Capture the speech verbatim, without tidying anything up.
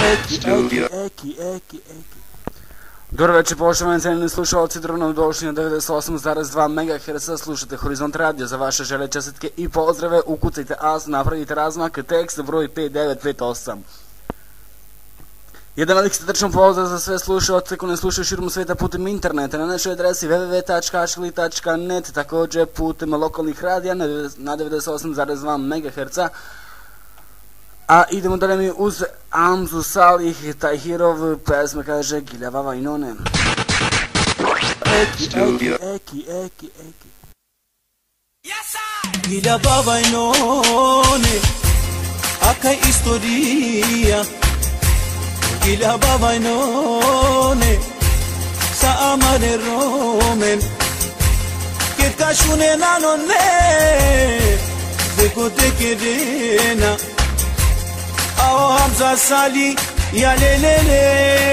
Eki, eki, eki, eki, eki. Dobro večer, poštovani cenjeni slušalci, dobro došli na devedeset osam zarez dva megaherca, slušate Horizont radio. Za vaše želje, čestitke i pozdrave ukucajte as, napravite razmak, tekst broj pet devet pet osam. Jedan velik srdačan pozdrav za sve slušalce koji ne slušaju širom svijeta putem interneta na našoj adresi w w w tačka aškili tačka net, također putem lokalnih radija na devedeset osam zarez dva megaherca. A idemo dalje mi uz Amzu Salih, Tahirov, pesma kaže Giljavava i none. Eki, eki, eki, eki, eki. Giljavava i none, aka istorija. Giljavava i none, sa amare romen. Che cashune na nonne, deko te kedena. Ao Hamza Salih, ya le le le.